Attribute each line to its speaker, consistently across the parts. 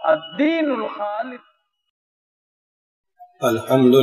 Speaker 1: الدین الخالص.
Speaker 2: الحمد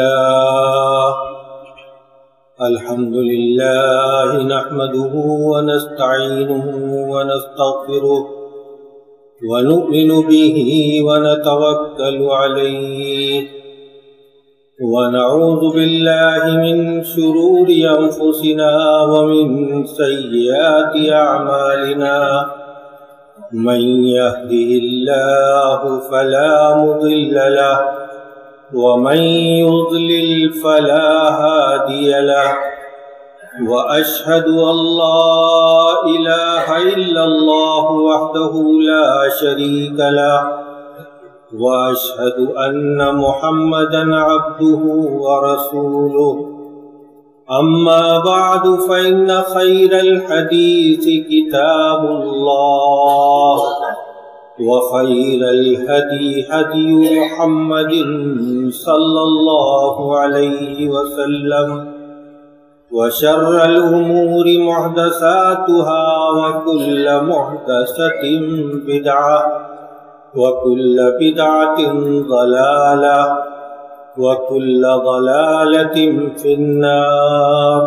Speaker 2: لله نحمده ونستعينه ونستغفره ونؤمن به ونتوكل عليه ونعوذ بالله من شرور أنفسنا ومن سيئات أعمالنا من يهده الله فلا مضل له ومن يضلل فلا هادي له وأشهد أن لا إله إلا الله وحده لا شريك له وأشهد أن محمدا عبده ورسوله. أما بعد فإن خير الحديث كتاب الله وخير الهدي هدي محمد صلى الله عليه وسلم وشر الأمور محدثاتها وكل محدثة بدعة وكل بدعة ضلالة وكل ضلالة في النار.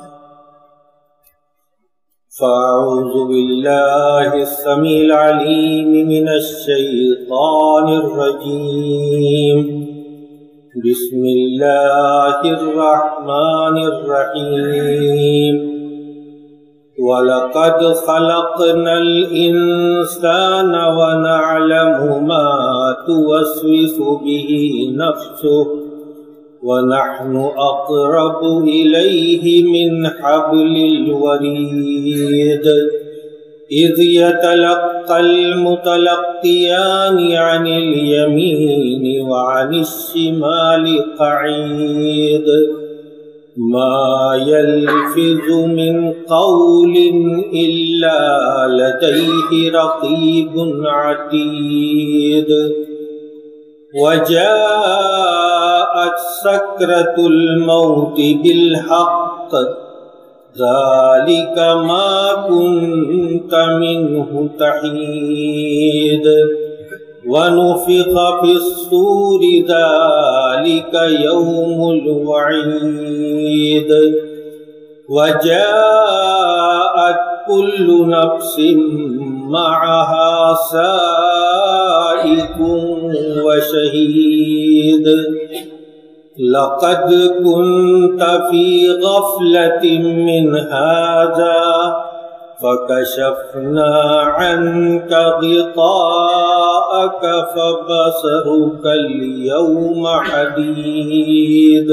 Speaker 2: فأعوذ بالله السميع العليم من الشيطان الرجيم. بسم الله الرحمن الرحيم. وَلَقَدْ خَلَقْنَا الْإِنسَانَ وَنَعْلَمُ مَا تُوَسْوِسُ بِهِ نَفْسُهُ وَنَحْنُ أَقْرَبُ إِلَيْهِ مِنْ حَبْلِ الْوَرِيدِ إِذْ يَتَلَقَّى الْمُتَلَقِّيَانِ عَنِ الْيَمِينِ وَعَنِ الشِّمَالِ قَعِيدٌ ما يلفظ من قول إلا لديه رقيب عتيد. وجاءت سكرة الموت بالحق ذلك ما كنت منه تحيد. ونفخ في الصور ذلك يوم الوعيد. وجاءت كل نفس معها سائق وشهيد. لقد كنت في غفلة من هذا فكشفنا عنك غطاءك فبصرك اليوم حديد.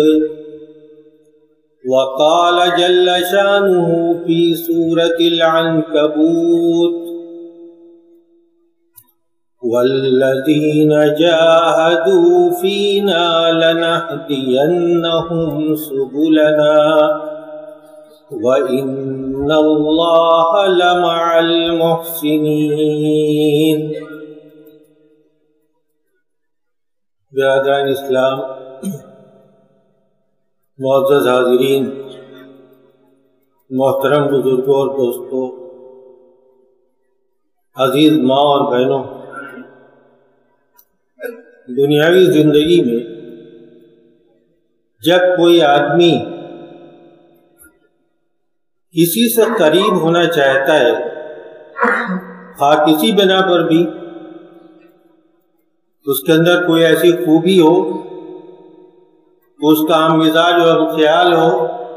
Speaker 2: وقال جل شانه في سورة العنكبوت والذين جاهدوا فينا لنهدينهم سبلنا وَإِنَّ اللَّهَ لَمَعَ الْمُحْسِنِينَ. برادران اسلام، معزز حاضرین، محترم بزرگوں اور دوستوں، عزیز ماں اور بہنوں، دنیاوی زندگی میں جب کوئی آدمی کسی سے قریب ہونا چاہتا ہے، خواہ کسی بنا پر بھی، اس کے اندر کوئی ایسی خوبی ہو، اس کا عام مزاج اور خیال ہو،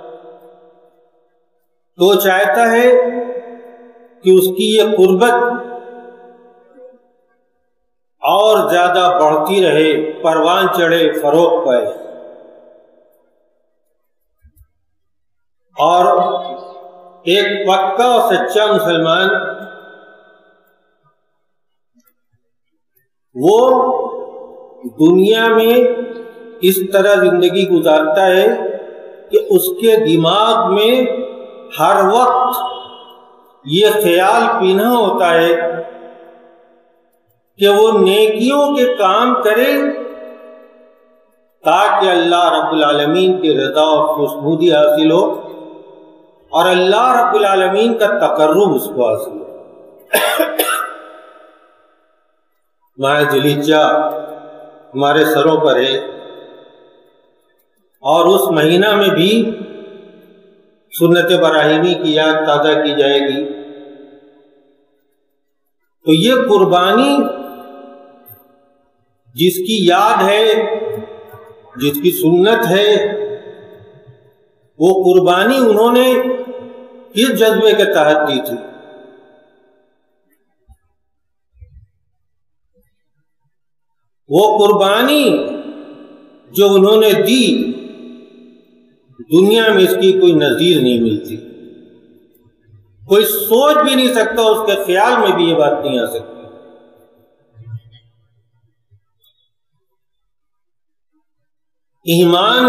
Speaker 2: تو چاہتا ہے کہ اس کی یہ قربت اور زیادہ بڑھتی رہے، پروان چڑھے، فروغ پائے. اور ایک پکا اور سچا مسلمان وہ دنیا میں اس طرح زندگی گزارتا ہے کہ اس کے دماغ میں ہر وقت یہ خیال پینا ہوتا ہے کہ وہ نیکیوں کے کام کرے تاکہ اللہ رب العالمین کی رضا اور خوشنودی حاصل ہو اور اللہ رب العالمین کا تقرب اس کو حاصل ہو. ماہ ذوالحجہ ہمارے سروں پر ہے، اور اس مہینہ میں بھی سنت ابراہیمی کی یاد تازہ کی جائے گی. تو یہ قربانی جس کی یاد ہے، جس کی سنت ہے، وہ قربانی انہوں نے کس جذبے کے تحت دی تھی؟ وہ قربانی جو انہوں نے دی، دنیا میں اس کی کوئی نظیر نہیں ملتی. کوئی سوچ بھی نہیں سکتا، اس کے خیال میں بھی یہ بات نہیں آ سکتی. ایمان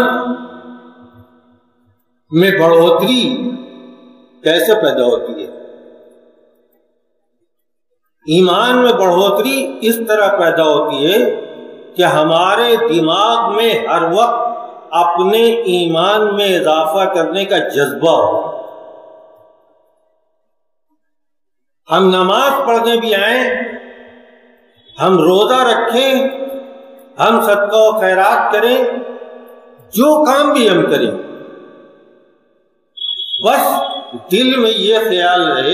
Speaker 2: میں بڑھوتری کیسے پیدا ہوتی ہے؟ ایمان میں بڑھوتری اس طرح پیدا ہوتی ہے کہ ہمارے دماغ میں ہر وقت اپنے ایمان میں اضافہ کرنے کا جذبہ ہو. ہم نماز پڑھنے بھی آئیں، ہم روزہ رکھیں، ہم صدقہ و خیرات کریں، جو کام بھی ہم کریں، بس دل میں یہ خیال رہے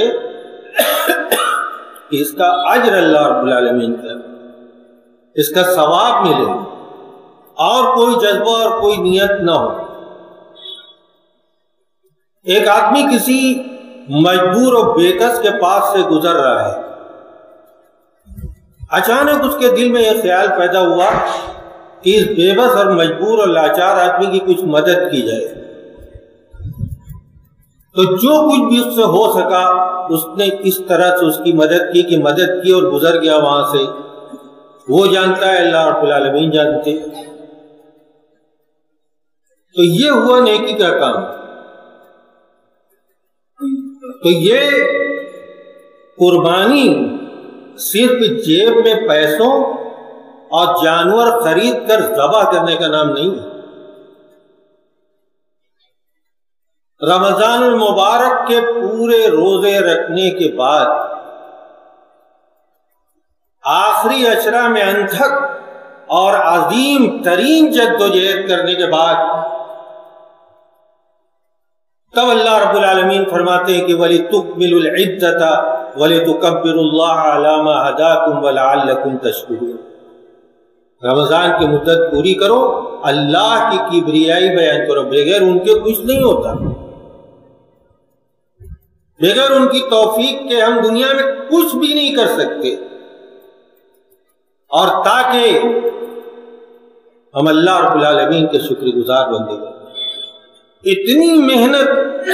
Speaker 2: کہ اس کا اجر اللہ رب العالمین کا، اس کا ثواب ملے، اور کوئی جذبہ اور کوئی نیت نہ ہو. ایک آدمی کسی مجبور و بےکس کے پاس سے گزر رہا ہے، اچانک اس کے دل میں یہ خیال پیدا ہوا کہ اس بے بس اور مجبور اور لاچار آدمی کی کچھ مدد کی جائے. تو جو کچھ بھی اس سے ہو سکا اس نے اس طرح سے اس کی مدد کی اور گزر گیا وہاں سے. وہ جانتا ہے، اللہ رب العالمین جانتے. تو یہ ہوا نیکی کا کام. تو یہ قربانی صرف جیب میں پیسوں اور جانور خرید کر ذبح کرنے کا نام نہیں ہے. رمضان المبارک کے پورے روزے رکھنے کے بعد آخری عشرہ میں انتھک اور عظیم ترین جدوجہد کرنے کے بعد تب اللہ رب العالمین فرماتے ہیں کہ وَلِتُكْمِلُوا الْعِدَّةَ وَلِتُكَبِّرُوا اللَّهَ عَلَى مَا هَدَاكُمْ وَلَعَلَّكُمْ تَشْكُرُونَ. رمضان کی مدت پوری کرو، اللہ کی کبریائی بیان کرو. بغیر ان کے کچھ نہیں ہوتا. بغیر ان کی توفیق کے ہم دنیا میں کچھ بھی نہیں کر سکتے. اور تاکہ ہم اللہ رب العالمین کے شکر گزار بندے بنیں. اتنی محنت،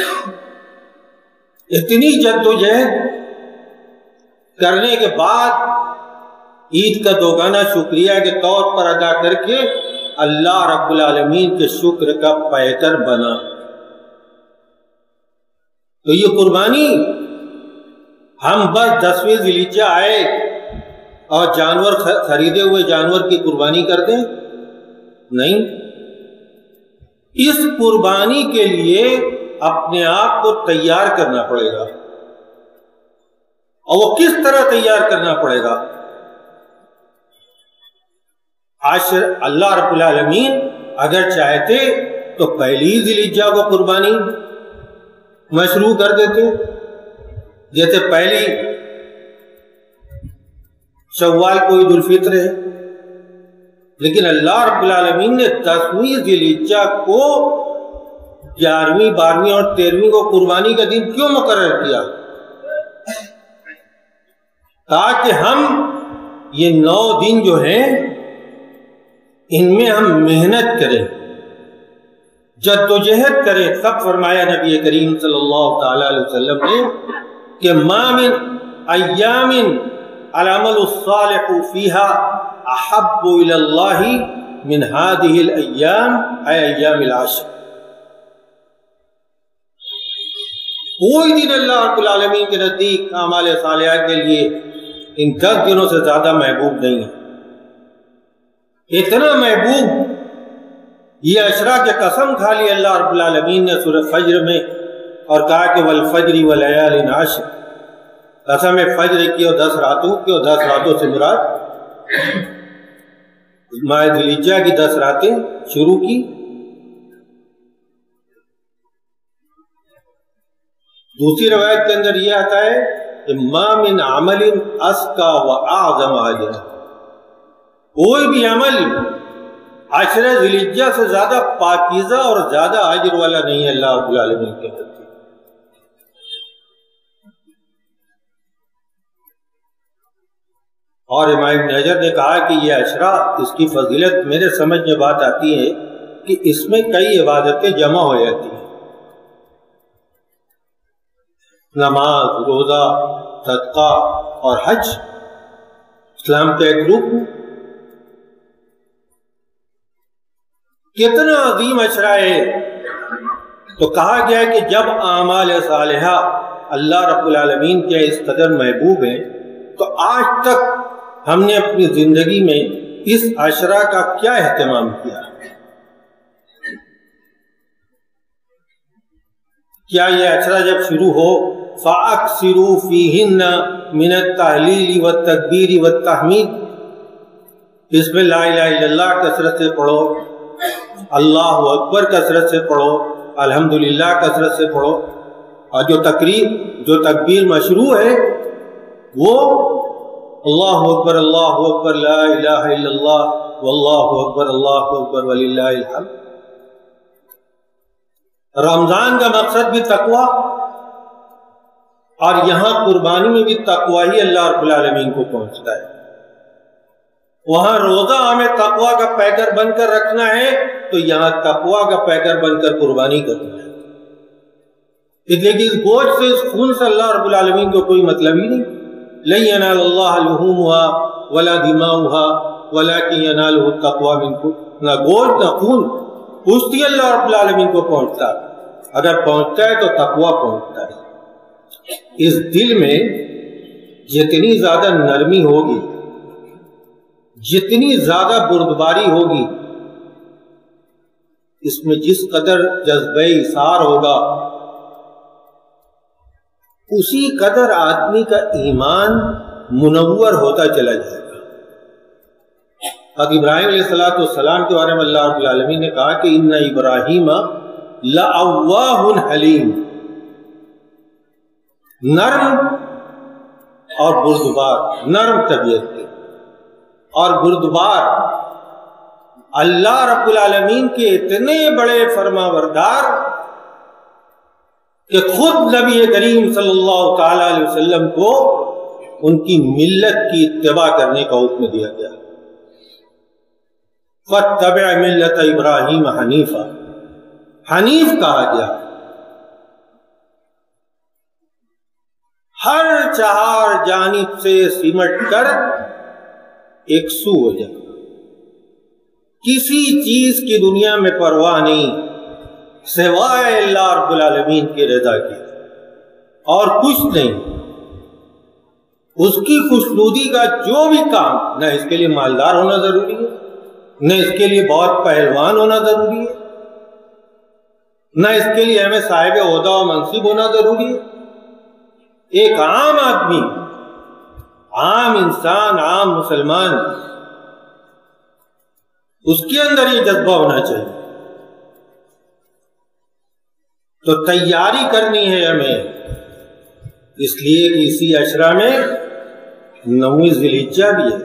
Speaker 2: اتنی جدوجہد کرنے کے بعد عید کا دوگانا شکریہ کے طور پر ادا کر کے اللہ رب العالمین کے شکر کا پیکر بنا. تو یہ قربانی ہم بس 10ویں ذی الحجہ آئے اور جانور خریدے ہوئے جانور کی قربانی کر دیں؟ نہیں. اس قربانی کے لیے اپنے آپ کو تیار کرنا پڑے گا. اور وہ کس طرح تیار کرنا پڑے گا؟ اللہ رب العالمین اگر چاہتے تو پہلی ذی الحجہ کو قربانی مشروع کر دیتے، جیسے پہلی شوال کو عید الفطر ہے. لیکن اللہ رب العالمین نے 10ویں ذی الحجہ کو 11ویں 12ویں اور 13ویں کو قربانی کا دن کیوں مقرر کیا؟ تاکہ ہم یہ 9 دن جو ہیں ان میں ہم محنت کریں، جدوجہد کریں. تب فرمایا نبی کریم صلی اللہ تعالی علیہ وسلم نے کہ ما من ایام العمل الصالح فیہا احب الی اللہ من هذه الایام اے ایام العشر. کوئی دن اللہ رب العالمین کے نزدیک اعمال صالحہ کے لیے ان 10 دنوں سے زیادہ محبوب نہیں ہے. اتنا محبوب یہ عشرہ کے قسم کھا لی اللہ رب العالمین نے سورہ فجر میں اور کہا کہ والفجر ولیال عشر. قسم فجر کی اور 10 راتوں کی، اور 10 راتوں سے مراد ماہ ذوالحجہ کی 10 راتیں شروع کی. دوسری روایت کے اندر یہ آتا ہے کہ ما من عمل اسکا واعظم اجرا، کوئی بھی عمل 10 ذوالحجہ سے زیادہ پاکیزہ اور زیادہ اجر والا نہیں ہے اللہ رب العالمین کے نزدیک. اور امام ابن حجر نے کہا کہ یہ عشرہ، اس کی فضیلت میرے سمجھ میں بات آتی ہے کہ اس میں کئی عبادتیں جمع ہو جاتی ہیں، نماز، روزہ، صدقہ اور حج اسلام کا ایک گروپ. کتنا عظیم عشرہ ہے. تو کہا گیا ہے کہ جب اعمال صالحہ اللہ رب العالمین کے اس قدر محبوب ہیں تو آج تک ہم نے اپنی زندگی میں اس عشرہ کا کیا اہتمام کیا؟ کیا یہ عشرہ جب شروع ہو فَأَكْثِرُوا فِيهِنَّ مِنَ التَّهْلِيلِ وَالتَّكْبِيرِ وَالتَّحْمِيدِ، اس میں لا الہ الا اللہ کثرت سے پڑھو، اللہ اکبر کثرت سے پڑھو، الحمدللہ کثرت سے پڑھو، اور جو تکبیر مشروع ہے وہ اللہ اکبر لا الہ الا اللہ واللہ اکبر وللہ الحمد. رمضان کا مقصد بھی تقوی، اور یہاں قربانی میں بھی تقوی ہی اللہ رب العالمین کو پہنچتا ہے. وہاں روزہ ہمیں تقوی کا پیکر بن کر رکھنا ہے تو یہاں تقوی کا پیکر بن کر قربانی کرنا ہے. اس لیے کہ اس گوشت سے، اس خون سے اللہ رب العالمین کو کوئی مطلب ہی نہیں. لن ينال اللہ لحومها ولا دماؤها ولكن يناله التقوى منكم. نہ گوشت نہ خون پوچھتی اللہ رب العالمین کو پہنچتا، اگر پہنچتا ہے تو تقوی پہنچتا ہے. اس دل میں جتنی زیادہ نرمی ہوگی، جتنی زیادہ بردباری ہوگی، اس میں جس قدر جذبہ ایثار ہوگا، اسی قدر آدمی کا ایمان منور ہوتا چلا جائے گا. حضرت ابراہیم علیہ السلام کے بارے میں اللہ رب العالمین نے کہا کہ ان ابراہیم لأواہ حلیم، نرم اور بردبار، نرم طبیعت کے اور بردبار. اللہ رب العالمین کے اتنے بڑے فرمانبردار کہ خود نبی کریم صلی اللہ تعالی علیہ وسلم کو ان کی ملت کی اتباع کرنے کا حکم دیا گیا. فَاتَّبِعْ مِلَّةَ إِبْرَاهِيمَ حَنِيفًا، حنیف کہا گیا. ہر چہار جانب سے سمٹ کر یکسو ہو جائے، کسی چیز کی دنیا میں پرواہ نہیں سوائے اللہ رب العالمین کی رضا کی، اور کچھ نہیں. اس کی خوشنودی کا جو بھی کام، نہ اس کے لیے مالدار ہونا ضروری ہے، نہ اس کے لیے بہت پہلوان ہونا ضروری ہے، نہ اس کے لیے ہمیں صاحب عہدہ و منصب ہونا ضروری ہے. ایک عام آدمی، عام انسان، عام مسلمان، اس کے اندر یہ جذبہ ہونا چاہیے. تو تیاری کرنی ہے ہمیں، اس لیے کہ اسی عشرہ میں 9 ذوالحجہ بھی ہے.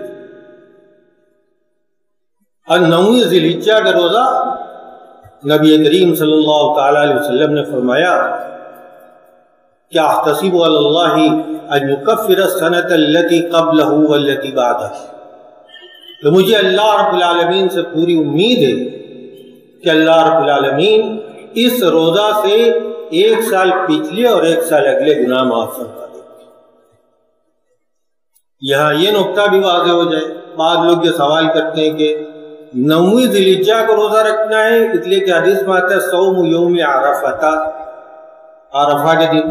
Speaker 2: اور 9 ذوالحجہ کا روزہ نبی کریم صلی اللہ تعالی علیہ وسلم نے فرمایا کہ احتسب علی اللہ ان یکفر السنۃ التي قبلہ والتي بعدہ، تو مجھے اللہ رب العالمین سے پوری امید ہے کہ اللہ رب العالمین اس روزہ سے 1 سال پچھلے اور 1 سال اگلے گناہ معاف فرما دے. یہاں یہ نقطہ بھی واضح ہو جائے. بعض لوگ یہ سوال کرتے ہیں کہ 9 ذوالحجہ کو روزہ رکھنا ہے، اس لیے کہ حدیث میں آتا ہے صوم یوم عرفہ، عرفہ کے دن.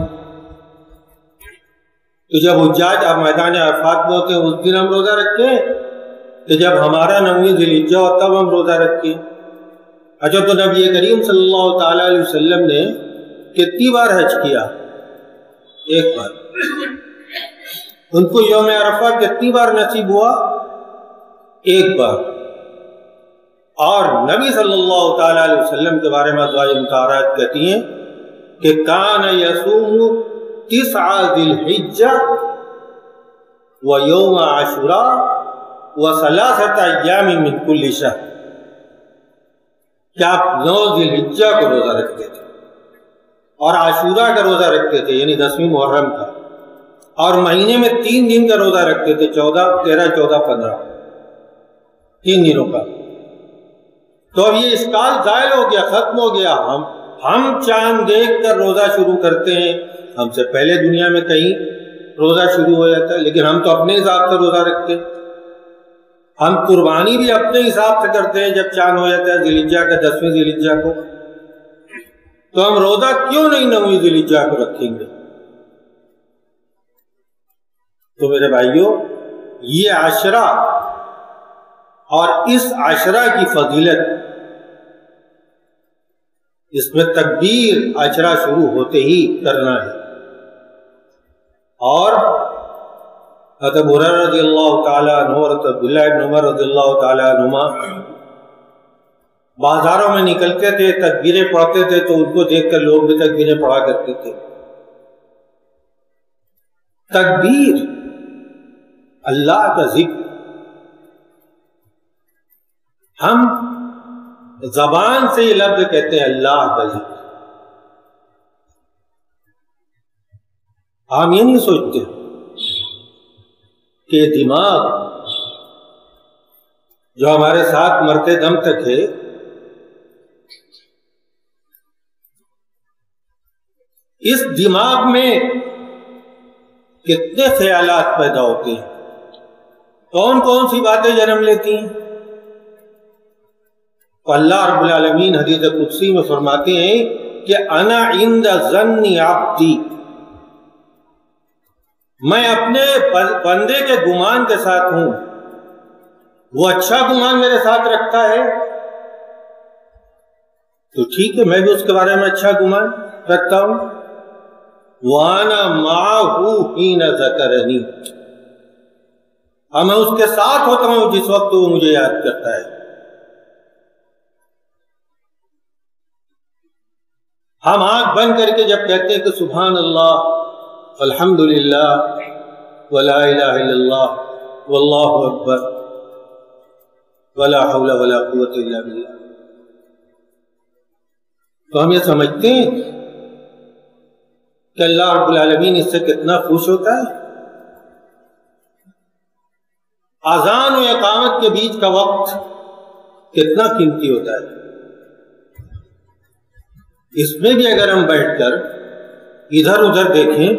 Speaker 2: تو جب حجاج آپ میدان عرفات میں ہوتے ہیں اس دن ہم روزہ رکھتے ہیں، کہ جب ہمارا 9 ذوالحجہ ہو تب ہم روزہ رکھتے ہیں. اچھا، تو نبی کریم صلی اللہ تعالی علیہ وسلم نے کتنی بار حج کیا؟ 1 بار. ان کو یوم عرفہ کتنی بار نصیب ہوا؟ ایک بار. اور نبی صلی اللہ تعالی علیہ وسلم کے بارے میں ازواج مطہرات کہتی ہیں کہ کان یصوم 9 ذی الحجہ ویوم عاشوراء و3 ایام من کل شہر، کہ آپ 9 ذی الحجہ کو روزہ رکھتے تھے اور عاشوراء کا روزہ رکھتے تھے، یعنی 10ویں محرم کا، اور مہینے میں 3 دن کا روزہ رکھتے تھے، 14، 13، 14، 15، 3 دنوں کا. تو اب یہ اشکال زائل ہو گیا، ختم ہو گیا. ہم چاند دیکھ کر روزہ شروع کرتے ہیں، ہم سے پہلے دنیا میں کہیں روزہ شروع ہو جاتا ہے، لیکن ہم تو اپنے حساب سے روزہ رکھتے ہیں. ہم قربانی بھی اپنے حساب سے کرتے ہیں جب چاند ہو جاتا ہے ذی الحجہ کا 10ویں ذی الحجہ کو. تو ہم روزہ کیوں نہیں 9ویں ذی الحجہ کو رکھیں گے؟ تو میرے بھائیوں، یہ عشرہ اور اس عشرہ کی فضیلت، اس میں تکبیر عشرہ شروع ہوتے ہی کرنا ہے. اور حضرت ابو ہریرہ رضی اللہ تعالیٰ عنہ اور حضرت عبداللہ ابن عمر رضی اللہ تعالیٰ عنہما بازاروں میں نکلتے تھے، تکبیریں پڑھتے تھے، تو ان کو دیکھ کر لوگ بھی تکبیریں پڑھا کرتے تھے. تکبیر اللہ کا ذکر، ہم زبان سے یہ لفظ کہتے ہیں اللہ کا ذکر. ہم یہ نہیں سوچتے کہ دماغ جو ہمارے ساتھ مرتے دم تک ہے، اس دماغ میں کتنے خیالات پیدا ہوتے ہیں، کون کون سی باتیں جنم لیتی ہیں. اللہ رب العالمین حدیث قدسی میں فرماتے ہیں کہ انا عند ظن عبدی، میں اپنے بندے کے گمان کے ساتھ ہوں. وہ اچھا گمان میرے ساتھ رکھتا ہے تو ٹھیک ہے، میں بھی اس کے بارے میں اچھا گمان رکھتا ہوں. وَأَنَا مَعَهُ حِينَ ذَكَرَنِي، اور میں اس کے ساتھ ہوتا ہوں جس وقت وہ مجھے یاد کرتا ہے. ہم آنکھ بند کر کے جب کہتے ہیں کہ سبحان اللہ، الحمدللہ، ولا الہ الا اللہ، واللہ اکبر، ولا حول ولا قوت الا باللہ، تو ہم یہ سمجھتے ہیں کہ اللہ رب العالمین اس سے کتنا خوش ہوتا ہے. اذان و اقامت کے بیچ کا وقت کتنا قیمتی ہوتا ہے. اس میں بھی اگر ہم بیٹھ کر ادھر ادھر دیکھیں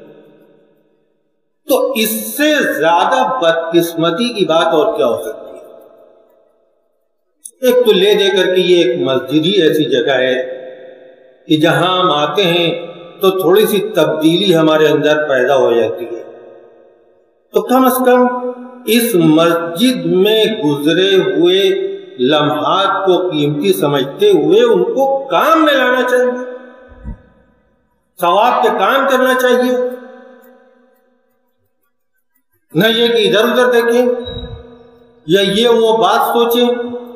Speaker 2: تو اس سے زیادہ بدقسمتی کی بات اور کیا ہو سکتی ہے. ایک تو لے دے کر کے یہ ایک مسجد ہی ایسی جگہ ہے کہ جہاں ہم آتے ہیں تو تھوڑی سی تبدیلی ہمارے اندر پیدا ہو جاتی ہے. تو کم از کم اس مسجد میں گزرے ہوئے لمحات کو قیمتی سمجھتے ہوئے ان کو کام میں لانا چاہیے، ثواب کے کام کرنا چاہیے. نہ یہ کہ ادھر ادھر دیکھیں یا یہ وہ بات سوچیں.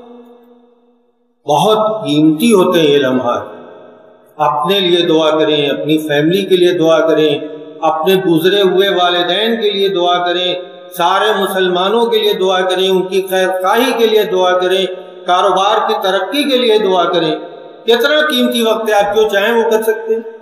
Speaker 2: بہت قیمتی ہوتے ہیں یہ لمحات. اپنے لیے دعا کریں، اپنی فیملی کے لیے دعا کریں، اپنے گزرے ہوئے والدین کے لیے دعا کریں، سارے مسلمانوں کے لیے دعا کریں، ان کی خیر خواہی کے لیے دعا کریں، کاروبار کی ترقی کے لیے دعا کریں. کتنا قیمتی وقت ہے، آپ جو چاہیں وہ کر سکتے ہیں.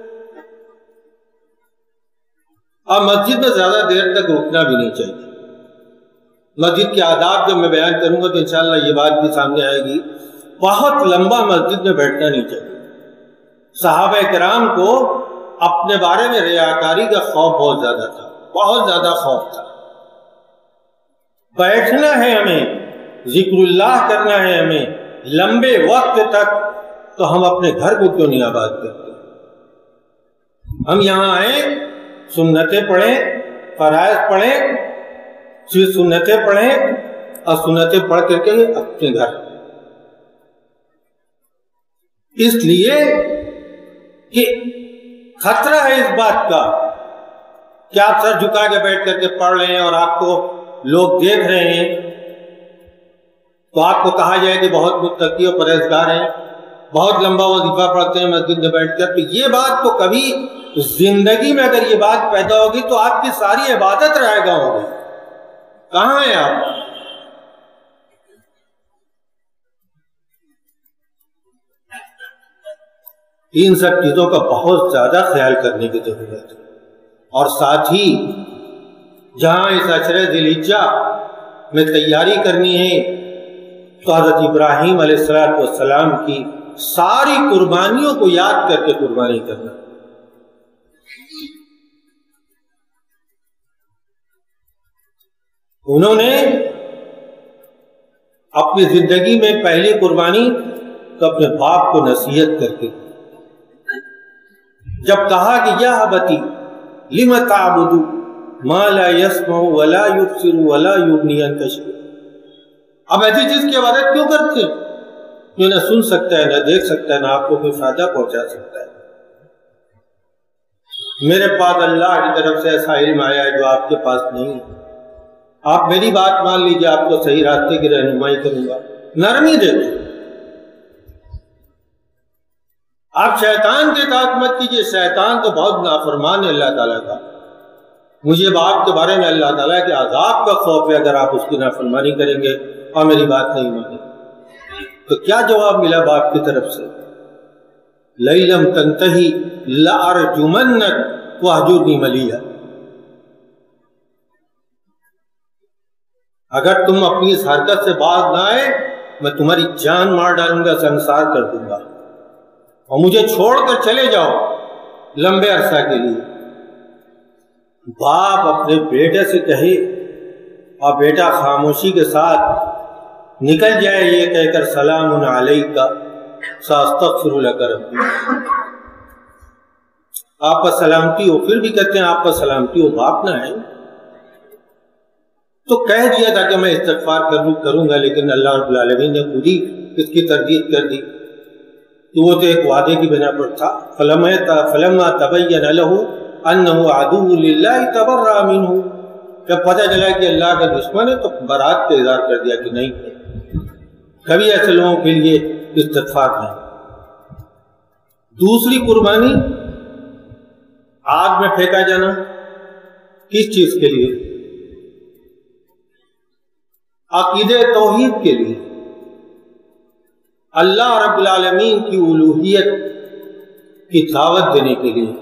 Speaker 2: اور مسجد میں زیادہ دیر تک رکنا بھی نہیں چاہیے. مسجد کے آداب جب میں بیان کروں گا تو انشاءاللہ یہ بات بھی سامنے آئے گی. بہت لمبا مسجد میں بیٹھنا نہیں چاہیے. صحابہ کرام کو اپنے بارے میں ریاکاری کا خوف بہت زیادہ تھا، بہت زیادہ خوف تھا. بیٹھنا ہے ہمیں، ذکر اللہ کرنا ہے ہمیں لمبے وقت تک، تو ہم اپنے گھر کو کیوں نہیں آباد کرتے؟ ہم یہاں آئیں، سنتیں پڑھیں، فرائض پڑھیں، پھر سنتیں پڑھیں اور سنتیں پڑھ کر کے اپنے گھر. اس لیے کہ خطرہ ہے اس بات کا کہ آپ سر جھکا کے بیٹھ کر کے پڑھ رہے ہیں اور آپ کو لوگ دیکھ رہے ہیں تو آپ کو کہا جائے کہ بہت متقی اور پرہیزگار ہیں، بہت لمبا وظیفہ پڑھتے ہیں مسجد میں بیٹھ کر، تو یہ بات تو کبھی زندگی میں اگر یہ بات پیدا ہوگی تو آپ کی ساری عبادت رائے گاں ہوگی. کہاں ہیں آپ؟ ان سب چیزوں کا بہت زیادہ خیال کرنے کی ضرورت ہے. اور ساتھ ہی جہاں اس عشرہ ذی الحجہ میں تیاری کرنی ہے تو حضرت ابراہیم علیہ السلام کی ساری قربانیوں کو یاد کر کے قربانی کرنا. انہوں نے اپنی زندگی میں پہلی قربانی تو اپنے باپ کو نصیحت کر کے جب کہا کہ یا ابتی لم تعبد ما لا يسمع ولا يبصر ولا يغني عنك شيئا. اب ایسی چیز کی عبادت کیوں کرتے ہیں جو نہ سن سکتا ہے، نہ دیکھ سکتا ہے، نہ آپ کو کوئی فائدہ پہنچا سکتا ہے؟ میرے پاس اللہ کی طرف سے ایسا علم آیا ہے جو آپ کے پاس نہیں ہے. آپ میری بات مان لیجیے، آپ کو صحیح راستے کی رہنمائی کروں گا. نرمی دیتے. آپ شیطان کے اطاعت مت کیجیے، شیطان تو بہت نافرمان ہے اللہ تعالیٰ کا. مجھے باپ کے بارے میں اللہ تعالیٰ کے عذاب کا خوف ہے اگر آپ اس کی نافرمانی کریں گے اور میری بات نہیں مانیں. تو کیا جواب ملا باپ کی طرف سے؟ لَئِن لَمْ تَنْتَهِ لَأَرْجُمَنَّكَ وَاهْجُرْنِی مَلِیًّا. اگر تم اپنی اس حرکت سے باز نہ آئے میں تمہاری جان مار ڈالوں گا، سنسار کر دوں گا، اور مجھے چھوڑ کر چلے جاؤ لمبے عرصہ کے لیے. باپ اپنے بیٹے سے کہے اور بیٹا خاموشی کے ساتھ نکل جائے یہ کہہ کر سلام علیک ساستغفر لک ربی. آپ پر سلامتی ہو، پھر بھی کہتے ہیں آپ پر سلامتی ہو، باپ نہ ہے. تو کہہ دیا تھا کہ میں استغفار کروں گا، لیکن اللہ رب العالمین نے خود ہی اس کی تردید کر دی. تو وہ تو ایک وعدے کی بنا پر تھا. فلما تبین له انه عدو للہ تبرأ منہ. جب پتہ چلا کہ اللہ کا دشمن ہے تو برات کا اظہار کر دیا کہ نہیں، کبھی ایسے لوگوں کے لیے استغفار نہیں. دوسری قربانی آگ میں پھینکا جانا. کس چیز کے لیے؟ عقیدہ توحید کے لیے، اللہ رب العالمین کی الوہیت کی دعوت دینے کے لیے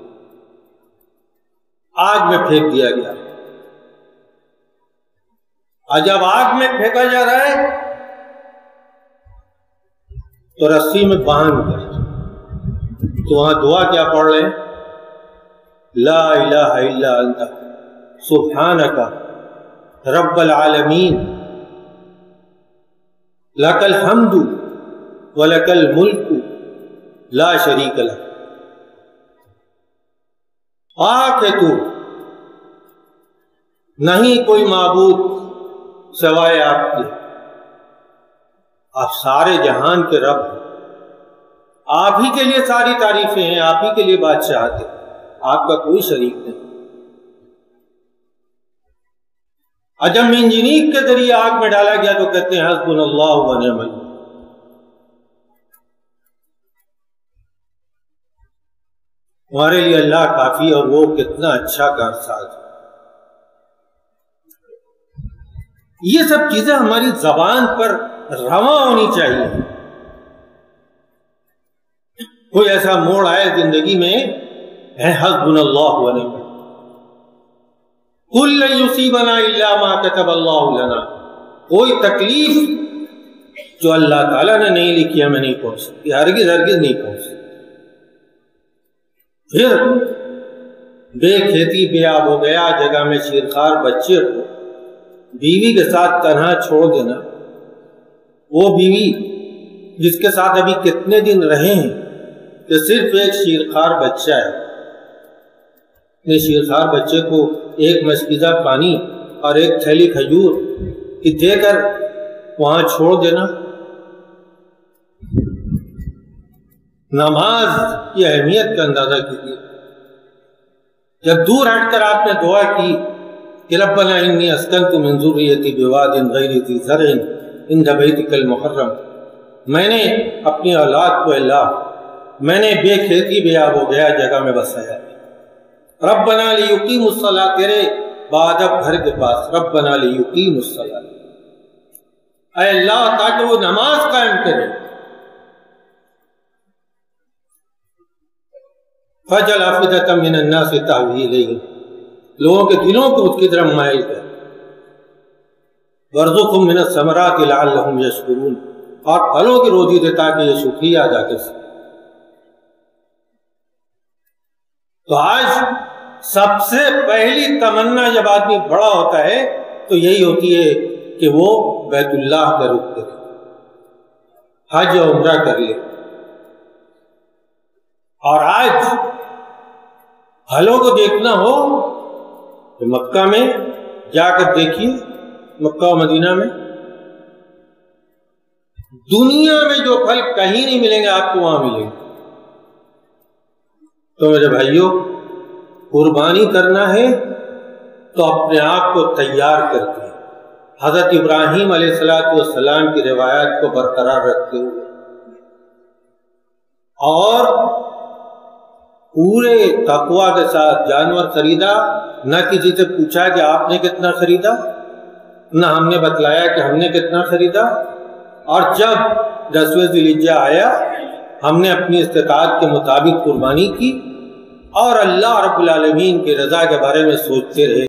Speaker 2: آگ میں پھینک دیا گیا. اور جب آگ میں پھینکا جا رہا ہے تو رسی میں باندھ کر تو وہاں دعا کیا پڑھ رہے ہیں؟ لا الہ الا انت سبحانک رب العالمین لک الحمد ولک الملک لا شریک لک. پاک ہے تو، نہیں کوئی معبود سوائے آپ کے، آپ سارے جہان کے رب، آپ ہی کے لیے ساری تعریفیں ہیں، آپ ہی کے لیے بادشاہت ہے، آپ کا کوئی شریک نہیں. اور جب منجنیق کے ذریعے آگ میں ڈالا گیا تو کہتے ہیں حسبنا اللہ و نعم الوکیل. ہمارے لیے اللہ کافی، اور وہ کتنا اچھا کارساز ہے. یہ سب چیزیں ہماری زبان پر رواں ہونی چاہیے. کوئی ایسا موڑ آئے زندگی میں ہے حسبنا اللہ و نعم الوکیل. قل لن یصیبنا الا ما کتب اللہ لنا. کوئی تکلیف جو اللہ تعالیٰ نے نہیں لکھی ہمیں نہیں پہنچ سکتی، ہرگز ہرگز نہیں پہنچ سکتی. پھر بے کھیتی بے آب ہو گیا، جگہ میں شیرخوار بچے کو بیوی کے ساتھ تنہا چھوڑ دینا، وہ بیوی جس کے ساتھ ابھی کتنے دن رہے ہیں کہ صرف ایک شیرخوار بچہ ہے، اس شیرخوار بچے کو ایک مشکیزہ پانی اور ایک تھیلی کھجور کی دے کر وہاں چھوڑ دینا. نماز کی اہمیت کا اندازہ کیجیے. جب دور ہٹ کر آپ نے دعا کی کہ ربنا انی اسکنت من ذریتی بواد غیر ذی زرع عند بیتک المحرم، میں نے اپنی اولاد کو اللہ میں نے بے کھیتی بے آب و گیا جگہ میں بسایا۔ ربنا لیقیموا الصلاۃ، تیرے بعد اب گھر کے پاس، ربنا لیقیموا الصلاۃ، اے اللہ تاکہ وہ نماز قائم کرے۔ فَجْعَلْ أَفْئِدَةً مِّنَ النَّاسِ تَهْوِي إِلَيْهِمْ، لوگوں کے دلوں کو اس کی طرف مائل کر۔ وَارْزُقْهُم مِّنَ الثَّمَرَاتِ لَعَلَّهُمْ يَشْكُرُونَ، اور پھلوں کی روزی دے تاکہ یہ شکریہ ادا کر سکیں۔ تو آج سب سے پہلی تمنا جب آدمی بڑا ہوتا ہے تو یہی ہوتی ہے کہ وہ بیت اللہ کا رخ کرے، حج و عمرہ کر لے۔ اور آج پھلوں کو دیکھنا ہو تو مکہ میں جا کر دیکھیے، مکہ و مدینہ میں دنیا میں جو پھل کہیں نہیں ملیں گے آپ کو وہاں ملیں گے۔ تو میرے بھائیوں، قربانی کرنا ہے تو اپنے آپ کو تیار کرتے ہیں، حضرت ابراہیم علیہ السلام کی روایات کو برقرار رکھتے ہوئے، اور پورے تقویٰ کے ساتھ جانور خریدا، نہ کسی سے پوچھا کہ آپ نے کتنا خریدا، نہ ہم نے بتلایا کہ ہم نے کتنا خریدا، اور جب 10ویں ذی الحجہ آیا ہم نے اپنی استطاعت کے مطابق قربانی کی، اور اللہ رب العالمین کی رضا کے بارے میں سوچتے رہے۔